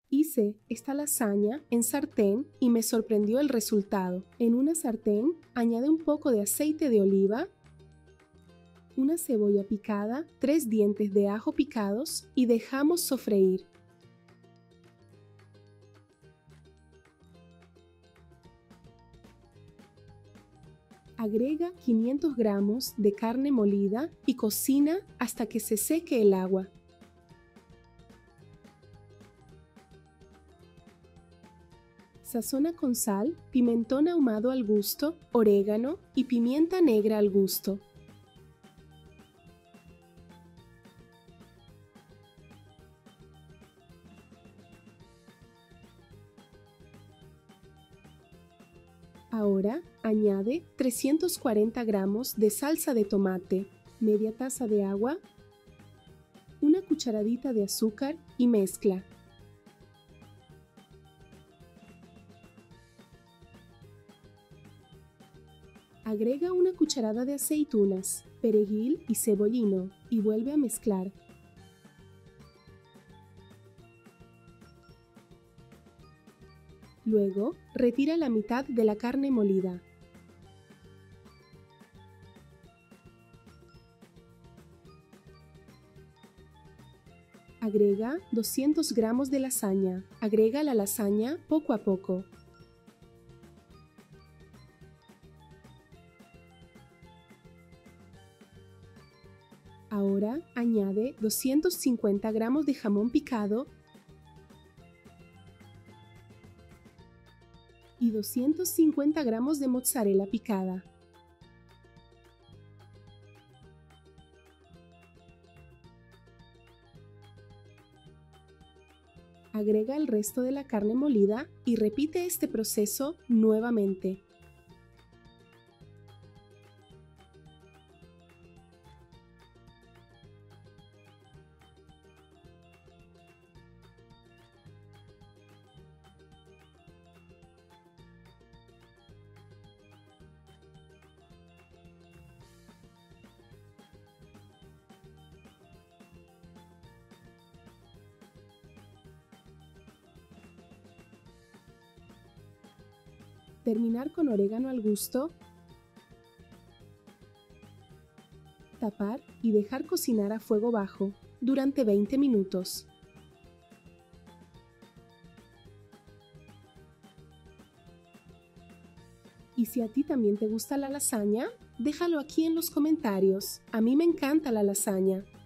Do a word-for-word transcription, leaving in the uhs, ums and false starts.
Hice esta lasaña en sartén y me sorprendió el resultado. En una sartén añade un poco de aceite de oliva, una cebolla picada, tres dientes de ajo picados y dejamos sofreír. Agrega quinientos gramos de carne molida y cocina hasta que se seque el agua. Sazona con sal, pimentón ahumado al gusto, orégano y pimienta negra al gusto. Ahora añade trescientos cuarenta gramos de salsa de tomate, media taza de agua, una cucharadita de azúcar y mezcla. Agrega una cucharada de aceitunas, perejil y cebollino y vuelve a mezclar. Luego, retira la mitad de la carne molida. Agrega doscientos gramos de lasaña. Agrega la lasaña poco a poco. Ahora añade doscientos cincuenta gramos de jamón picado y doscientos cincuenta gramos de mozzarella picada. Agrega el resto de la carne molida y repite este proceso nuevamente. Terminar con orégano al gusto, tapar y dejar cocinar a fuego bajo durante veinte minutos. Y si a ti también te gusta la lasaña, déjalo aquí en los comentarios. A mí me encanta la lasaña.